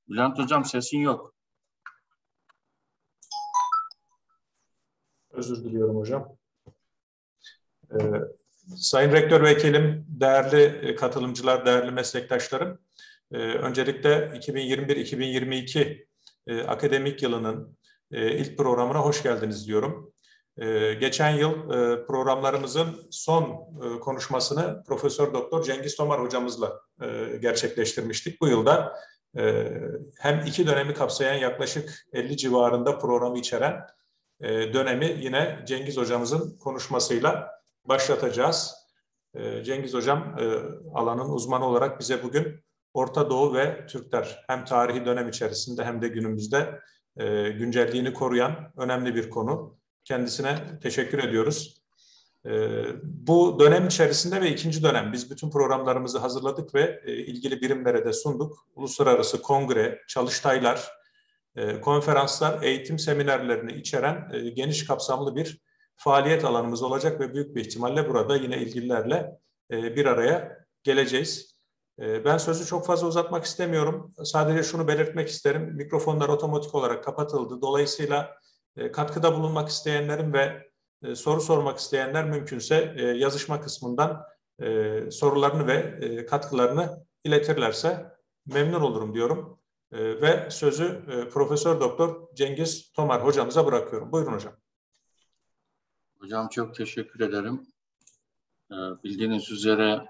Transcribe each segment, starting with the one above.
Bülent Hocam sesin yok. Özür diliyorum hocam. Sayın Rektör Vekilim, değerli katılımcılar, değerli meslektaşlarım. Öncelikle 2021-2022 akademik yılının ilk programına hoş geldiniz diyorum. Geçen yıl programlarımızın son konuşmasını Profesör Doktor Cengiz Tomar hocamızla gerçekleştirmiştik. Bu yılda hem iki dönemi kapsayan yaklaşık 50 civarında programı içeren dönemi yine Cengiz hocamızın konuşmasıyla başlatacağız. Cengiz hocam alanın uzmanı olarak bize bugün Orta Doğu ve Türkler hem tarihi dönem içerisinde hem de günümüzde güncelliğini koruyan önemli bir konu. Kendisine teşekkür ediyoruz. Bu dönem içerisinde ve ikinci dönem biz bütün programlarımızı hazırladık ve ilgili birimlere de sunduk. Uluslararası kongre, çalıştaylar, konferanslar, eğitim seminerlerini içeren geniş kapsamlı bir faaliyet alanımız olacak ve büyük bir ihtimalle burada yine ilgililerle bir araya geleceğiz. Ben sözü çok fazla uzatmak istemiyorum. Sadece şunu belirtmek isterim. Mikrofonlar otomatik olarak kapatıldı. Dolayısıyla katkıda bulunmak isteyenlerin ve soru sormak isteyenler mümkünse yazışma kısmından sorularını ve katkılarını iletirlerse memnun olurum diyorum. Ve sözü Profesör Doktor Cengiz Tomar hocamıza bırakıyorum. Buyurun hocam. Hocam çok teşekkür ederim. Bildiğiniz üzere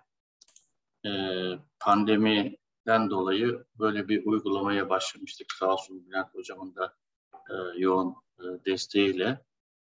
pandemiden dolayı böyle bir uygulamaya başlamıştık. Sağ olsun Bülent hocamın da yoğun desteğiyle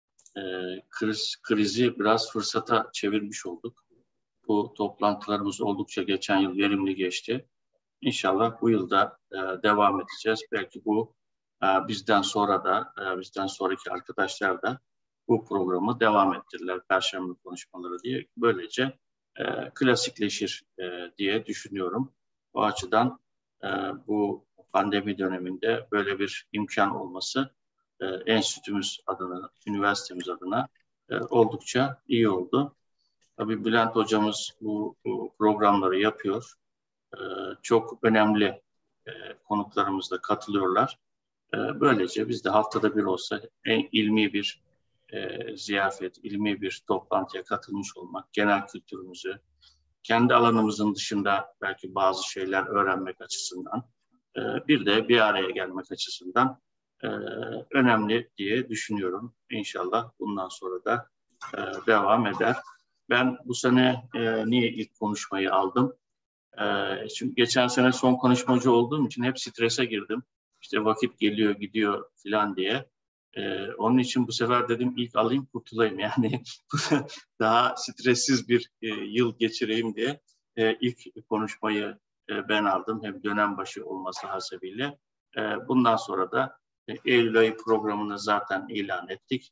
krizi biraz fırsata çevirmiş olduk. Bu toplantılarımız oldukça geçen yıl verimli geçti. İnşallah bu yılda devam edeceğiz. Belki bu bizden sonraki arkadaşlar da bu programı devam ettirirler. Perşembe konuşmaları diye. Böylece klasikleşir diye düşünüyorum. O açıdan bu pandemi döneminde böyle bir imkan olması enstitümüz adına, üniversitemiz adına oldukça iyi oldu. Tabii Bülent hocamız bu programları yapıyor. Çok önemli konuklarımız da katılıyorlar. Böylece biz de haftada bir olsa ilmi bir ziyafet, ilmi bir toplantıya katılmış olmak, genel kültürümüzü, kendi alanımızın dışında belki bazı şeyler öğrenmek açısından, bir de bir araya gelmek açısından önemli diye düşünüyorum. İnşallah bundan sonra da devam eder. Ben bu sene niye ilk konuşmayı aldım? Çünkü geçen sene son konuşmacı olduğum için hep strese girdim. İşte vakit geliyor gidiyor falan diye. Onun için bu sefer dedim ilk alayım kurtulayım. Yani daha stressiz bir yıl geçireyim diye ilk konuşmayı ben aldım. Hem dönem başı olması hasebiyle. Bundan sonra da Eylül ayı programını zaten ilan ettik.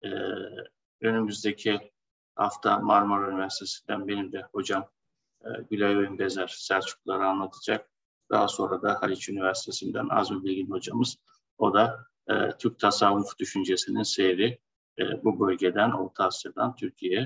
Önümüzdeki hafta Marmara Üniversitesi'nden benim de hocam Gülay Öynbezer Selçukluları anlatacak. Daha sonra da Haliç Üniversitesi'nden Azmi Bilgin hocamız. O da Türk tasavvuf düşüncesinin seyri bu bölgeden, Orta Asya'dan Türkiye'ye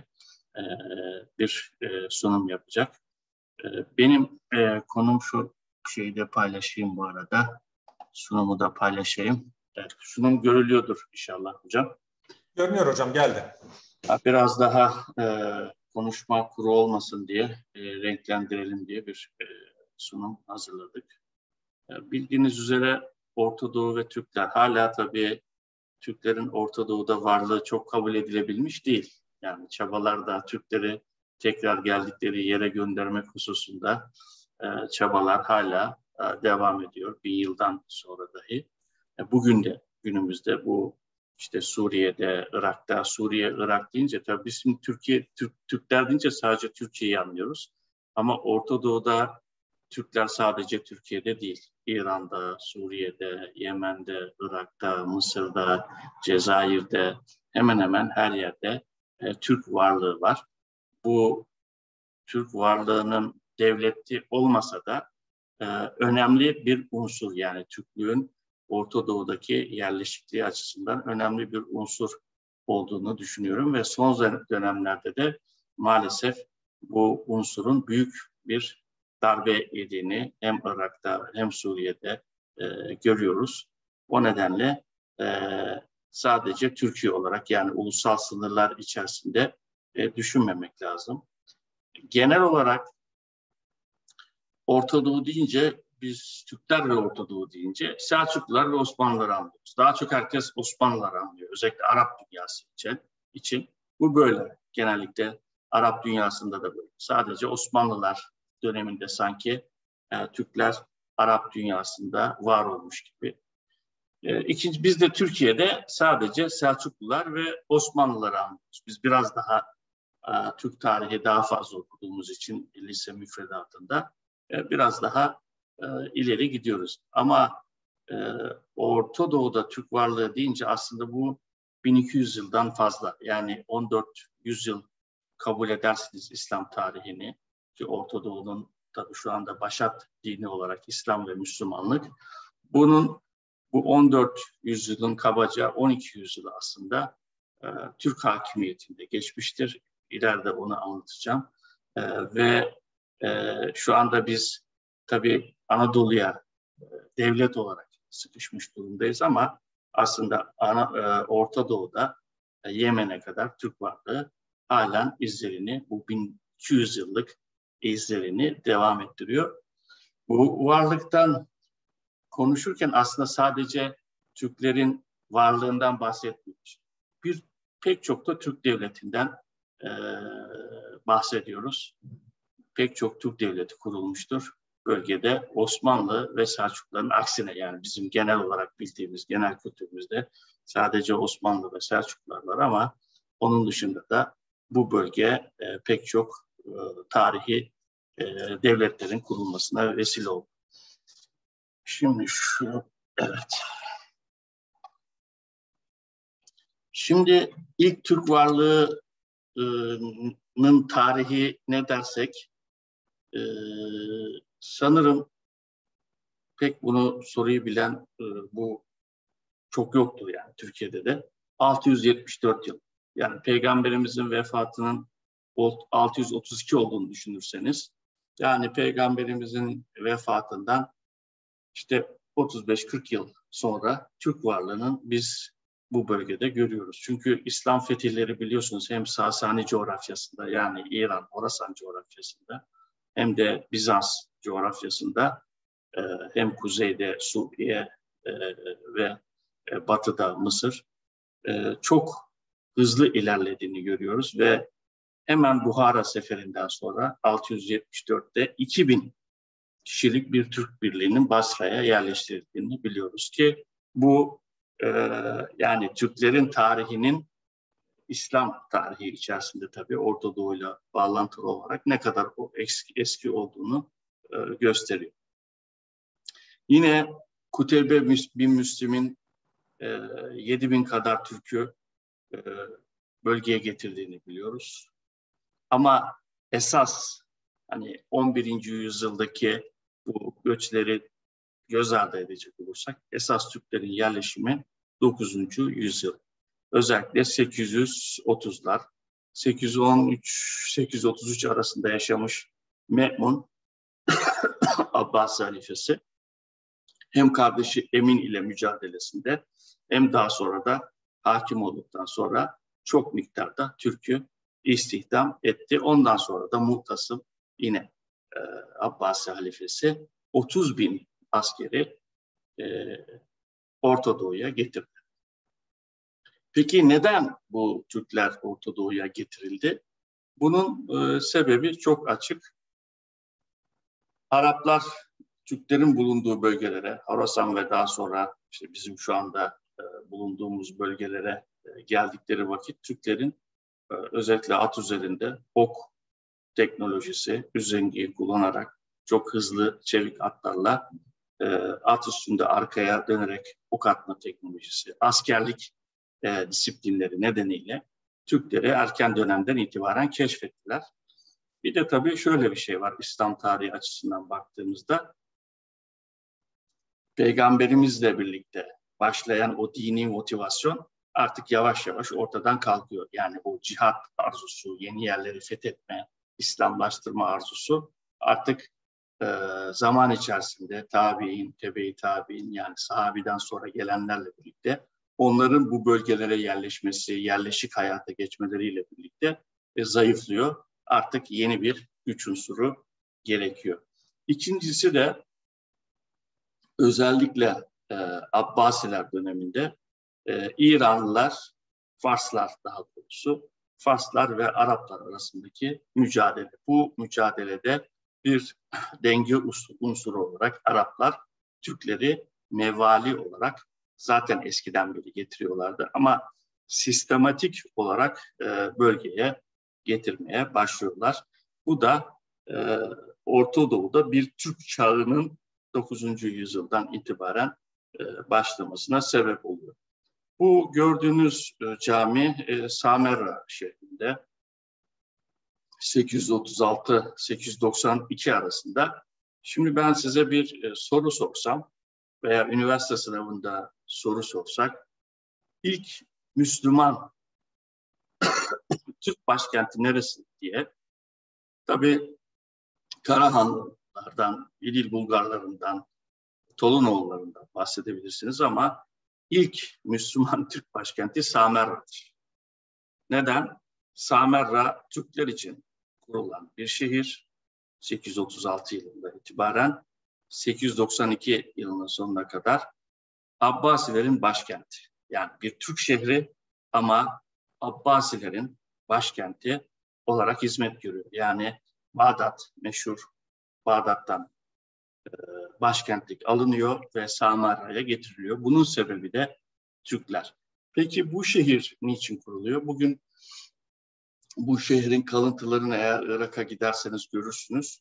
bir sunum yapacak. Benim konum şu şeyi paylaşayım bu arada. Sunumu da paylaşayım. Evet, sunum görülüyordur inşallah hocam. Görünüyor hocam, geldi. Biraz daha konuşma kuru olmasın diye, renklendirelim diye bir sunum hazırladık. Bildiğiniz üzere Orta Doğu ve Türkler hala tabii Türklerin Orta Doğu'da varlığı çok kabul edilebilmiş değil. Yani çabalar da Türkleri tekrar geldikleri yere göndermek hususunda çabalar hala devam ediyor. 1000 yıldan sonra dahi. Bugün de günümüzde bu işte Suriye'de, Irak'ta, Suriye, Irak deyince tabii biz şimdi Türkler deyince sadece Türkiye'yi anlıyoruz. Ama Orta Doğu'da Türkler sadece Türkiye'de değil. İran'da, Suriye'de, Yemen'de, Irak'ta, Mısır'da, Cezayir'de hemen hemen her yerde Türk varlığı var. Bu Türk varlığının devleti olmasa da önemli bir unsur, yani Türklüğün Orta Doğu'daki yerleşikliği açısından önemli bir unsur olduğunu düşünüyorum ve son dönemlerde de maalesef bu unsurun büyük bir darbe yediğini hem Irak'ta hem Suriye'de görüyoruz. O nedenle sadece Türkiye olarak yani ulusal sınırlar içerisinde düşünmemek lazım. Genel olarak Orta Doğu deyince biz Türkler ve Orta Doğu deyince Selçuklular ve Osmanlıları anlıyoruz. Daha çok herkes Osmanlıları anlıyor. Özellikle Arap dünyası için. Bu böyle. Genellikle Arap dünyasında da böyle. Sadece Osmanlılar döneminde sanki Türkler Arap dünyasında var olmuş gibi. İkinci, biz de Türkiye'de sadece Selçuklular ve Osmanlıları anlıyoruz. Biz biraz daha Türk tarihi daha fazla okuduğumuz için lise müfredatında biraz daha ileri gidiyoruz. Ama Orta Doğu'da Türk varlığı deyince aslında bu 1200 yıldan fazla. Yani 1400 yıl kabul edersiniz İslam tarihini. Ki Orta Doğu'nun tabii şu anda başat dini olarak İslam ve Müslümanlık. Bu 14 yüzyılın kabaca 12 yüzyılı aslında Türk hakimiyetinde geçmiştir. İleride onu anlatacağım. Ve şu anda biz tabii Anadolu'ya devlet olarak sıkışmış durumdayız ama aslında Orta Doğu'da Yemen'e kadar Türk varlığı halen izlerini, bu 1200 yıllık izlerini devam ettiriyor. Bu varlıktan konuşurken aslında sadece Türklerin varlığından bahsetmiyoruz. Pek çok da Türk devletinden bahsediyoruz. Pek çok Türk devleti kurulmuştur bölgede. Osmanlı ve Selçukluların aksine yani bizim genel olarak bildiğimiz genel kültürümüzde sadece Osmanlı ve Selçuklular var ama onun dışında da bu bölge pek çok tarihi devletlerin kurulmasına vesile oldu. Şimdi evet. Şimdi ilk Türk varlığının tarihi ne dersek sanırım pek bunu soruyu bilen bu çok yoktur yani Türkiye'de de. 674 yıl. Yani Peygamberimizin vefatının 632 olduğunu düşünürseniz yani Peygamberimizin vefatından işte 35-40 yıl sonra Türk varlığının biz bu bölgede görüyoruz. Çünkü İslam fetihleri biliyorsunuz hem Sasani coğrafyasında yani İran, Horasan coğrafyasında hem de Bizans coğrafyasında hem kuzeyde Suriye ve batıda Mısır çok hızlı ilerlediğini görüyoruz ve hemen Buhara seferinden sonra 674'te 2000 kişilik bir Türk birliğinin Basra'ya yerleştirildiğini biliyoruz ki bu yani Türklerin tarihinin İslam tarihi içerisinde tabii Orta Doğu'yla bağlantılı olarak ne kadar eski olduğunu gösteriyor. Yine Kuteybe bin Müslim'in 7000 kadar Türk'ü bölgeye getirdiğini biliyoruz. Ama esas hani 11. yüzyıldaki bu göçleri göz ardı edecek olursak esas Türklerin yerleşimi 9. yüzyıl. Özellikle 830'lar, 813-833 arasında yaşamış Me'mun Abbasi halifesi hem kardeşi Emin ile mücadelesinde hem daha sonra da hakim olduktan sonra çok miktarda Türk'ü istihdam etti. Ondan sonra da Mu'tasım yine Abbasi halifesi 30.000 askeri Orta Doğu'ya getirdi. Peki neden bu Türkler Orta Doğu'ya getirildi? Bunun sebebi çok açık. Araplar Türklerin bulunduğu bölgelere, Horasan ve daha sonra işte bizim şu anda bulunduğumuz bölgelere geldikleri vakit Türklerin özellikle at üzerinde ok teknolojisi, üzengiyi kullanarak çok hızlı, çevik atlarla at üstünde arkaya dönerek ok atma teknolojisi, askerlik disiplinleri nedeniyle Türkleri erken dönemden itibaren keşfettiler. Bir de tabii şöyle bir şey var İslam tarihi açısından baktığımızda. Peygamberimizle birlikte başlayan o dini motivasyon artık yavaş yavaş ortadan kalkıyor. Yani o cihat arzusu, yeni yerleri fethetme, İslamlaştırma arzusu artık zaman içerisinde tabi'in, tebe-i tabi'in yani sahabeden sonra gelenlerle birlikte onların bu bölgelere yerleşmesi, yerleşik hayata geçmeleriyle birlikte zayıflıyor. Artık yeni bir güç unsuru gerekiyor. İkincisi de özellikle Abbasiler döneminde İranlılar, Farslar daha doğrusu, Farslar ve Araplar arasındaki mücadele. Bu mücadelede bir denge unsuru olarak Araplar Türkleri mevali olarak zaten eskiden beri getiriyorlardı ama sistematik olarak bölgeye getirmeye başlıyorlar. Bu da Orta Doğu'da bir Türk çağının 9. yüzyıldan itibaren başlamasına sebep oluyor. Bu gördüğünüz cami Samerra şehrinde 836-892 arasında. Şimdi ben size bir soru sorsam veya üniversite sınavında soru sorsak, ilk Müslüman Türk başkenti neresi diye, tabii Karahanlılardan, İdil Bulgarlarından, Tolunoğullarından bahsedebilirsiniz ama ilk Müslüman Türk başkenti Samerra'dır. Neden? Samerra Türkler için kurulan bir şehir. 836 yılında itibaren 892 yılının sonuna kadar Abbasilerin başkenti. Yani bir Türk şehri ama Abbasilerin başkenti olarak hizmet görüyor. Yani Bağdat, meşhur Bağdat'tan başkentlik alınıyor ve Samarra'ya getiriliyor. Bunun sebebi de Türkler. Peki bu şehir niçin kuruluyor? Bugün bu şehrin kalıntılarını eğer Irak'a giderseniz görürsünüz.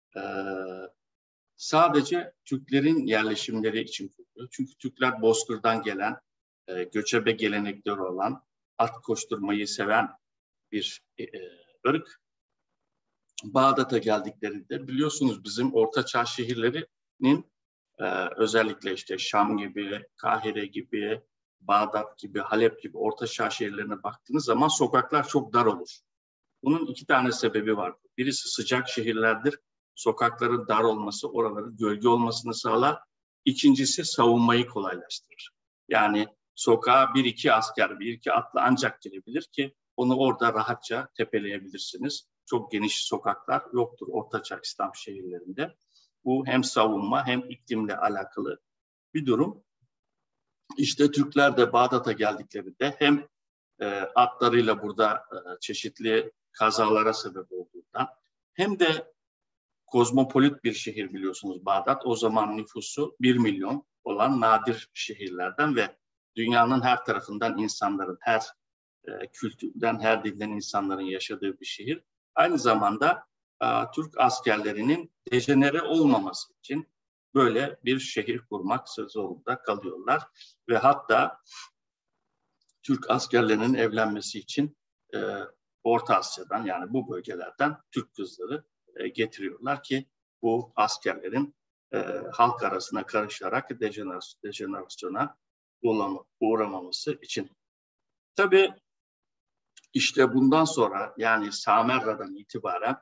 Sadece Türklerin yerleşimleri için kuruluyor. Çünkü Türkler Bozkır'dan gelen, göçebe gelenekleri olan, at koşturmayı seven bir ırk. Bağdat'a geldiklerinde biliyorsunuz bizim Ortaçağ şehirlerinin özellikle işte Şam gibi, Kahire gibi, Bağdat gibi, Halep gibi Ortaçağ şehirlerine baktığınız zaman sokaklar çok dar olur. Bunun iki tane sebebi var. Birisi sıcak şehirlerdir. Sokakların dar olması, oraların gölge olmasını sağlar. İkincisi savunmayı kolaylaştırır. Yani sokağa bir iki asker, bir iki atlı ancak girebilir ki onu orada rahatça tepeleyebilirsiniz. Çok geniş sokaklar yoktur Ortaçağ İslam şehirlerinde. Bu hem savunma hem iklimle alakalı bir durum. İşte Türkler de Bağdat'a geldiklerinde hem atlarıyla burada çeşitli kazalara sebep olduğundan hem de kozmopolit bir şehir biliyorsunuz Bağdat. O zaman nüfusu 1 milyon olan nadir şehirlerden ve dünyanın her tarafından insanların, her kültürden, her dilden insanların yaşadığı bir şehir. Aynı zamanda Türk askerlerinin dejenere olmaması için böyle bir şehir kurmak zorunda kalıyorlar. Ve hatta Türk askerlerinin evlenmesi için Orta Asya'dan yani bu bölgelerden Türk kızları getiriyorlar ki bu askerlerin halk arasına karışarak dejenerasyona uğramaması için. Tabii işte bundan sonra yani Samerra'dan itibaren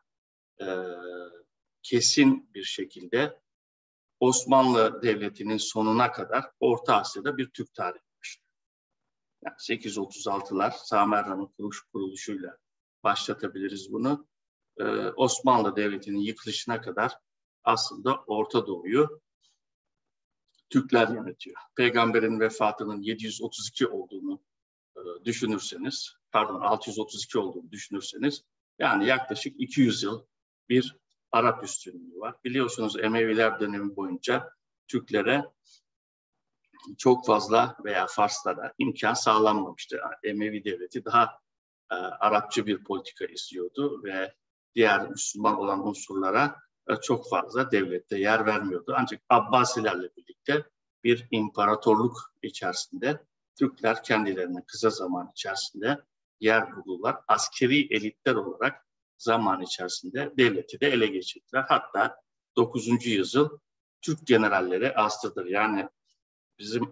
kesin bir şekilde Osmanlı Devleti'nin sonuna kadar Orta Asya'da bir Türk tarihi başlıyor. Yani 836'lar Samerra'nın kuruluşuyla başlatabiliriz bunu. Osmanlı Devleti'nin yıkılışına kadar aslında Orta Doğu'yu Türkler yönetiyor. Peygamberin vefatının 732 olduğunu düşünürseniz, pardon 632 olduğunu düşünürseniz yani yaklaşık 200 yıl bir Arap üstünlüğü var. Biliyorsunuz Emeviler dönemi boyunca Türklere çok fazla veya Farslara imkan sağlanmamıştı. Emevi devleti daha Arapçı bir politika izliyordu ve diğer Müslüman olan unsurlara çok fazla devlette yer vermiyordu. Ancak Abbasilerle birlikte bir imparatorluk içerisinde Türkler kendilerine kısa zaman içerisinde yer buldular. Askeri elitler olarak zaman içerisinde devleti de ele geçirdiler. Hatta 9. yüzyıl Türk generalleri astırdır. Yani bizim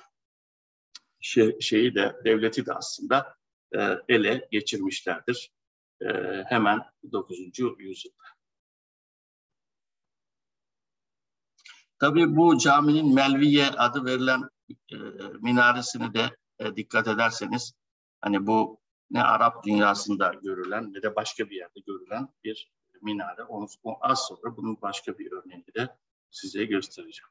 şeyi de devleti de aslında ele geçirmişlerdir. Hemen 9. yüzyılda. Tabii bu caminin Melviye adı verilen minaresini de dikkat ederseniz, hani bu ne Arap dünyasında görülen ne de başka bir yerde görülen bir minare. Onu az sonra bunun başka bir örneğini de size göstereceğim.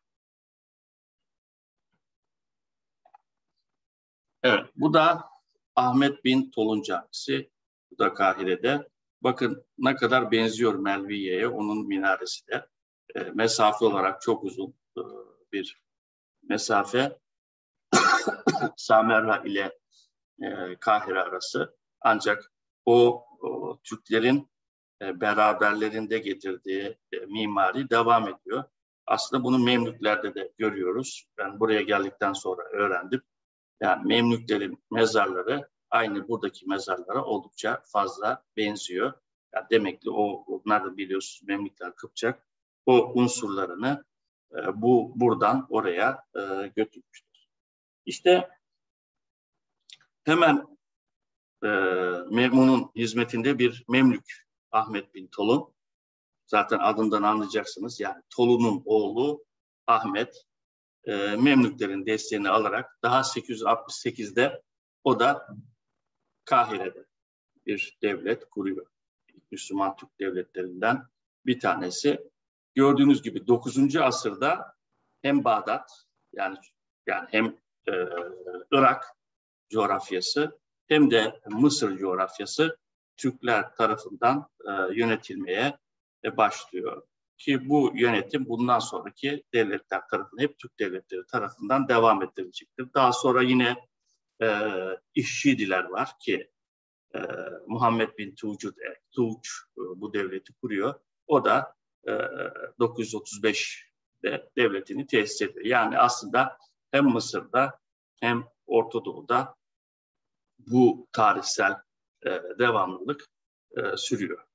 Evet, bu da Ahmet bin Tolun Camisi. Bu da Kahire'de. Bakın ne kadar benziyor Melviye'ye, onun minaresi de. Mesafe olarak çok uzun bir mesafe. Samerra ile Kahire arası. Ancak o Türklerin beraberlerinde getirdiği mimari devam ediyor. Aslında bunu Memlüklerde de görüyoruz. Ben buraya geldikten sonra öğrendim. Yani Memlüklerin mezarları aynı buradaki mezarlara oldukça fazla benziyor. Yani demek ki onlar da biliyorsunuz Memlükler Kıpçak o unsurlarını buradan oraya götürmüşler. İşte hemen Memun'un hizmetinde bir Memlük Ahmet bin Tolun. Zaten adından anlayacaksınız. Yani Tolun'un oğlu Ahmet Memlüklerin desteğini alarak daha 868'de o da Kahire'de bir devlet kuruyor. Müslüman Türk devletlerinden bir tanesi. Gördüğünüz gibi 9. asırda hem Bağdat yani hem Irak coğrafyası hem de Mısır coğrafyası Türkler tarafından yönetilmeye başlıyor. Ki bu yönetim bundan sonraki devletler tarafından, hep Türk devletleri tarafından devam ettirilecektir. Daha sonra yine İşşidiler var ki Muhammed bin Tuğç bu devleti kuruyor. O da 935'de devletini tesis ediyor. Yani aslında hem Mısır'da hem Orta Doğu'da bu tarihsel devamlılık sürüyor.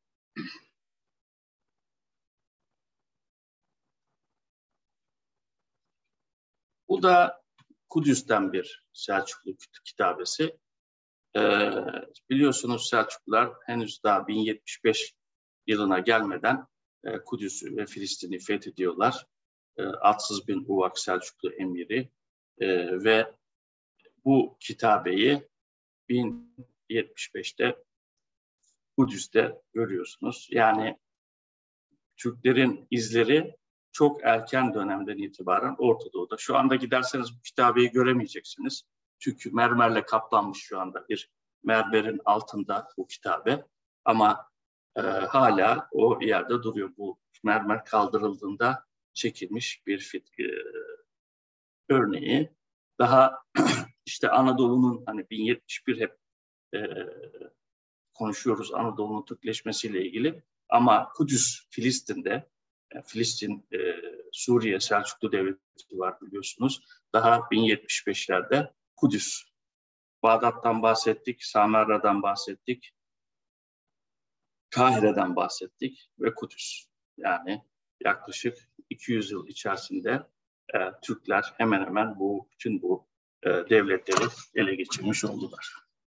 Bu da Kudüs'ten bir Selçuklu kitabesi. Biliyorsunuz Selçuklular henüz daha 1075 yılına gelmeden Kudüs'ü ve Filistin'i fethediyorlar. Atsız bin Uvak Selçuklu emiri ve bu kitabeyi 1075'te Kudüs'te görüyorsunuz. Yani Türklerin izleri çok erken dönemden itibaren Orta Doğu'da. Şu anda giderseniz bu kitabeyi göremeyeceksiniz. Çünkü mermerle kaplanmış şu anda bir mermerin altında bu kitabe. Ama hala o yerde duruyor. Bu mermer kaldırıldığında çekilmiş bir örneği. Daha işte Anadolu'nun hani 1071 hep konuşuyoruz Anadolu'nun Türkleşmesiyle ilgili. Ama Kudüs, Filistin'de, Filistin, Suriye Selçuklu Devleti var biliyorsunuz. Daha 1075'lerde Kudüs. Bağdat'tan bahsettik, Samarra'dan bahsettik, Kahire'den bahsettik ve Kudüs. Yani yaklaşık 200 yıl içerisinde Türkler hemen hemen bütün bu devletleri ele geçirmiş oldular.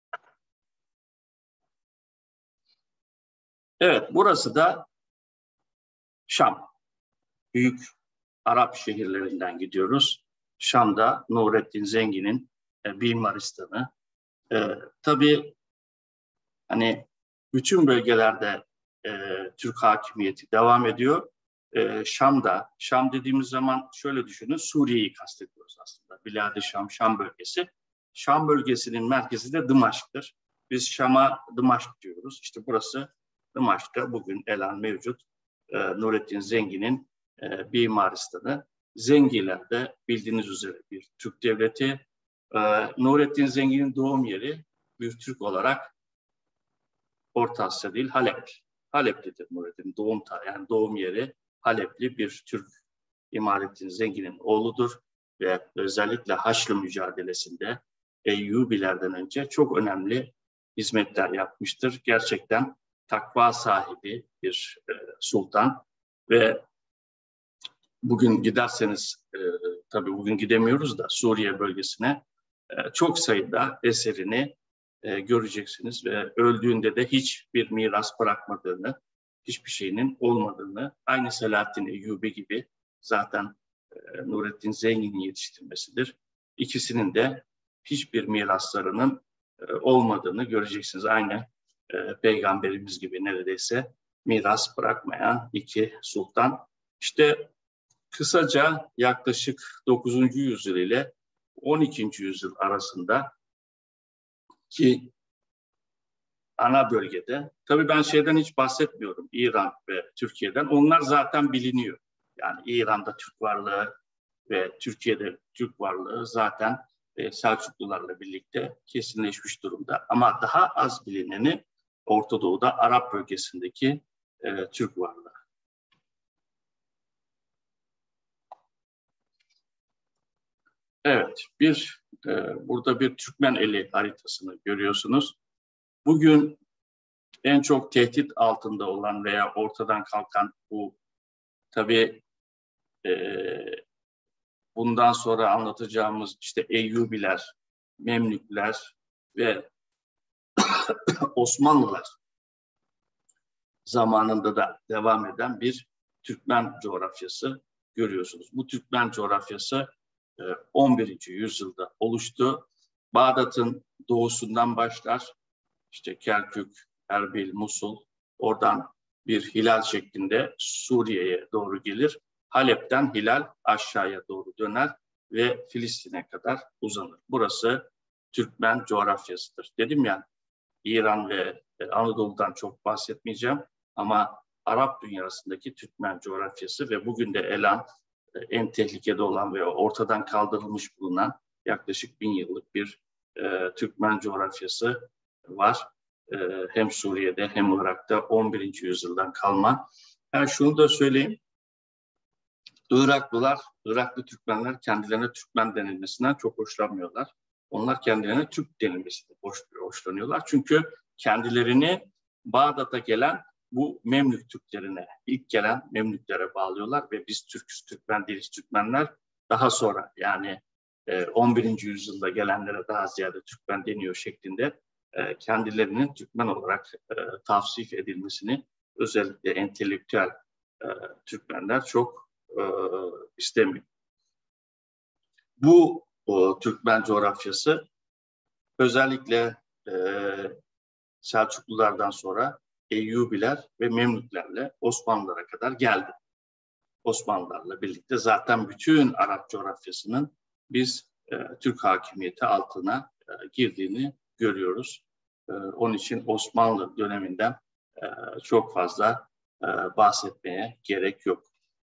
Evet, burası da Şam. Büyük Arap şehirlerinden gidiyoruz. Şam'da Nurettin Zengin'in Mimaristan'ı. Tabii hani bütün bölgelerde Türk hakimiyeti devam ediyor. Şam dediğimiz zaman şöyle düşünün, Suriye'yi kastediyoruz aslında. Bilad-ı Şam, Şam bölgesi. Şam bölgesinin merkezi de Dımaşk'tır. Biz Şam'a Dımaşk diyoruz. İşte burası Dımaşk'ta bugün elan mevcut Nurettin Zengin'in Mimaristan'ı. Zengiler de bildiğiniz üzere bir Türk devleti. Nurettin Zengin'in doğum yeri bir Türk olarak Orta Asya değil Halep. Halep'lidir Nurettin. Doğum yeri Halep'li bir Türk. İmarettin Zengin'in oğludur ve özellikle Haçlı mücadelesinde Eyyubilerden önce çok önemli hizmetler yapmıştır. Gerçekten takva sahibi bir sultan ve bugün giderseniz, tabii bugün gidemiyoruz da Suriye bölgesine çok sayıda eserini göreceksiniz ve öldüğünde de hiçbir miras bırakmadığını, hiçbir şeyinin olmadığını, aynı Selahaddin Eyyubi gibi zaten Nurettin Zengin'in yetiştirmesidir. İkisinin de hiçbir miraslarının olmadığını göreceksiniz. Aynı Peygamberimiz gibi neredeyse miras bırakmayan iki sultan. İşte kısaca yaklaşık 9. yüzyıl ile 12. yüzyıl arasında ki ana bölgede, tabii ben şeyden hiç bahsetmiyorum, İran ve Türkiye'den. Onlar zaten biliniyor. Yani İran'da Türk varlığı ve Türkiye'de Türk varlığı zaten Selçuklularla birlikte kesinleşmiş durumda. Ama daha az bilineni Orta Doğu'da Arap bölgesindeki Türk varlığı. Evet, burada bir Türkmeneli haritasını görüyorsunuz. Bugün en çok tehdit altında olan veya ortadan kalkan bu, tabii bundan sonra anlatacağımız işte Eyyubiler, Memlükler ve Osmanlılar zamanında da devam eden bir Türkmen coğrafyası görüyorsunuz. Bu Türkmen coğrafyası 11. yüzyılda oluştu. Bağdat'ın doğusundan başlar. İşte Kerkük, Erbil, Musul, oradan bir hilal şeklinde Suriye'ye doğru gelir. Halep'ten hilal aşağıya doğru döner ve Filistin'e kadar uzanır. Burası Türkmen coğrafyasıdır. Dedim ya, İran ve Anadolu'dan çok bahsetmeyeceğim ama Arap dünyasındaki Türkmen coğrafyası ve bugün de en tehlikede olan ve ortadan kaldırılmış bulunan yaklaşık 1000 yıllık bir Türkmen coğrafyası var. Hem Suriye'de hem Irak'ta 11. yüzyıldan kalma. Şunu da söyleyeyim. Iraklı Türkmenler kendilerine Türkmen denilmesinden çok hoşlanmıyorlar. Onlar kendilerine Türk denilmesinden hoşlanıyorlar. Çünkü kendilerini Bağdat'a gelen bu Memlük Türklerine, ilk gelen Memlüklere bağlıyorlar ve biz Türk'üz, Türkmen değiliz, Türkmenler daha sonra, yani 11. yüzyılda gelenlere daha ziyade Türkmen deniyor şeklinde kendilerinin Türkmen olarak tavsif edilmesini özellikle entelektüel Türkmenler çok istemiyor. Bu Türkmen coğrafyası özellikle Selçuklulardan sonra Eyyubiler ve Memlüklerle Osmanlılara kadar geldi. Osmanlılarla birlikte zaten bütün Arap coğrafyasının biz Türk hakimiyeti altına girdiğini görüyoruz. Onun için Osmanlı döneminden çok fazla bahsetmeye gerek yok.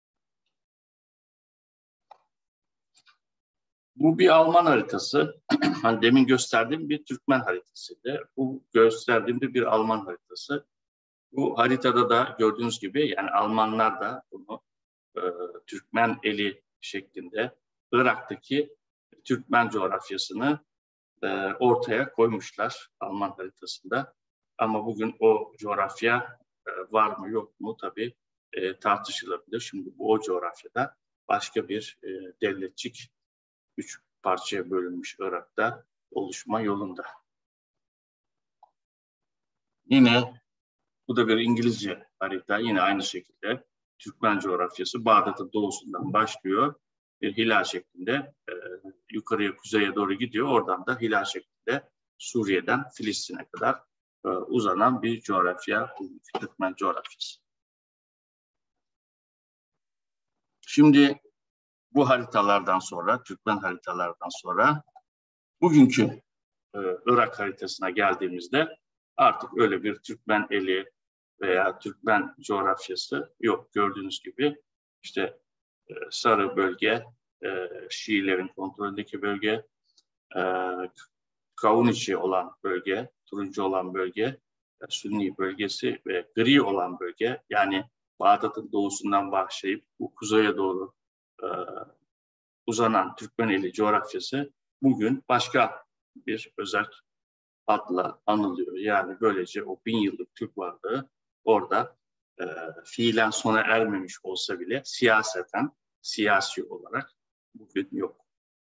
Bu bir Alman haritası. Hani demin gösterdiğim bir Türkmen haritasıydı. Bu gösterdiğimde bir Alman haritası. Bu haritada da gördüğünüz gibi, yani Almanlar da bunu Türkmen eli şeklinde Irak'taki Türkmen coğrafyasını ortaya koymuşlar Alman haritasında. Ama bugün o coğrafya var mı yok mu tabii tartışılabilir. Şimdi bu o coğrafyada başka bir devletçik 3 parçaya bölünmüş Irak'ta oluşma yolunda. Yine bu da bir İngilizce harita. Yine aynı şekilde Türkmen coğrafyası Bağdat'ın doğusundan başlıyor. Bir hilal şeklinde yukarıya, kuzeye doğru gidiyor. Oradan da hilal şeklinde Suriye'den Filistin'e kadar uzanan bir coğrafya, Türkmen coğrafyası. Şimdi bu haritalardan sonra, Türkmen haritalardan sonra bugünkü Irak haritasına geldiğimizde artık öyle bir Türkmen eli veya Türkmen coğrafyası yok. Gördüğünüz gibi işte sarı bölge, Şiilerin kontrolündeki bölge, kavun içi olan bölge, turuncu olan bölge, Sünni bölgesi ve gri olan bölge, yani Bağdat'ın doğusundan başlayıp bu kuzeye doğru uzanan Türkmeneli coğrafyası bugün başka bir özel adla anılıyor. Yani böylece o 1000 yıllık Türk varlığı orada fiilen sona ermemiş olsa bile siyaseten, siyasi olarak bugün yok.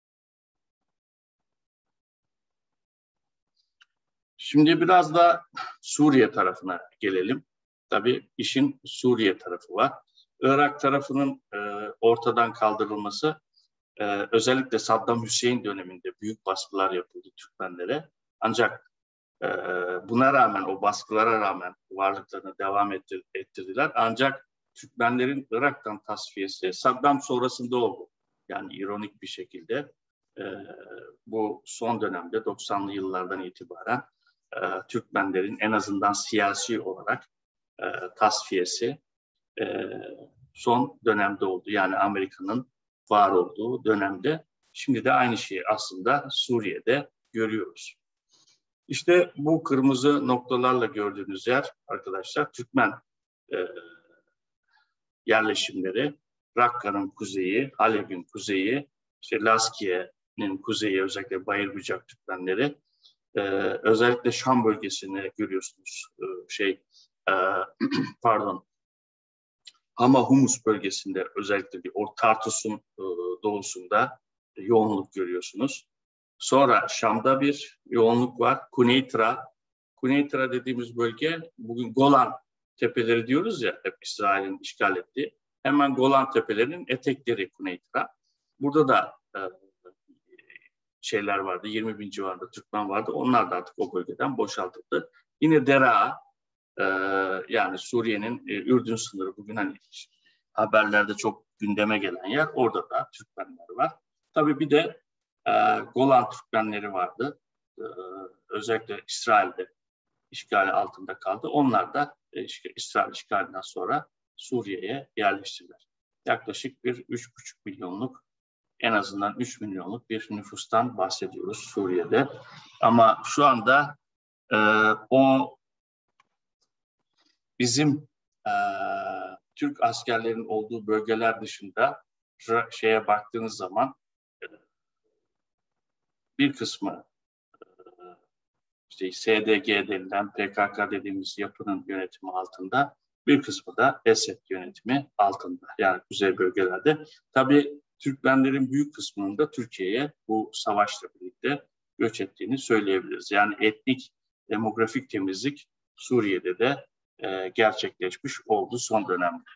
Şimdi biraz da Suriye tarafına gelelim. Tabii işin Suriye tarafı var. Irak tarafının ortadan kaldırılması, özellikle Saddam Hüseyin döneminde büyük baskılar yapıldı Türkmenlere. Ancak buna rağmen, o baskılara rağmen varlıklarını devam ettirdiler. Ancak Türkmenlerin Irak'tan tasfiyesi Saddam sonrasında oldu. Yani ironik bir şekilde bu son dönemde 90'lı yıllardan itibaren Türkmenlerin en azından siyasi olarak tasfiyesi son dönemde oldu. Yani Amerika'nın var olduğu dönemde. Şimdi de aynı şeyi aslında Suriye'de görüyoruz. İşte bu kırmızı noktalarla gördüğünüz yer arkadaşlar Türkmen yerleşimleri. Rakka'nın kuzeyi, Halep'in kuzeyi, işte Laskiye'nin kuzeyi, özellikle Bayırbucak Türkmenleri. Özellikle Şam bölgesini görüyorsunuz. Hama Humus bölgesinde, özellikle Tartus'un doğusunda yoğunluk görüyorsunuz. Sonra Şam'da bir yoğunluk var. Kuneytra. Kuneytra dediğimiz bölge, bugün Golan Tepeleri diyoruz ya, hep İsrail'in işgal ettiği. Hemen Golan Tepelerinin etekleri Kuneytra. Burada da şeyler vardı, 20 bin civarında Türkmen vardı. Onlar da artık o bölgeden boşaltıldı. Yine Deraa, yani Suriye'nin Ürdün sınırı, bugün hani haberlerde çok gündeme gelen yer, orada da Türkmenler var. Tabii bir de Golan Türkmenleri vardı. Özellikle İsrail'de işgali altında kaldı. Onlar da İsrail işgalinden sonra Suriye'ye yerleştiler. Yaklaşık bir 3,5 milyonluk, en azından 3 milyonluk bir nüfustan bahsediyoruz Suriye'de. Ama şu anda o bizim Türk askerlerin olduğu bölgeler dışında şeye baktığınız zaman bir kısmı işte SDG denilen PKK dediğimiz yapının yönetimi altında, bir kısmı da Esed yönetimi altında. Yani kuzey bölgelerde. Tabii Türkmenlerin büyük kısmının da Türkiye'ye bu savaşla birlikte göç ettiğini söyleyebiliriz. Yani etnik, demografik temizlik Suriye'de de gerçekleşmiş oldu son dönemde.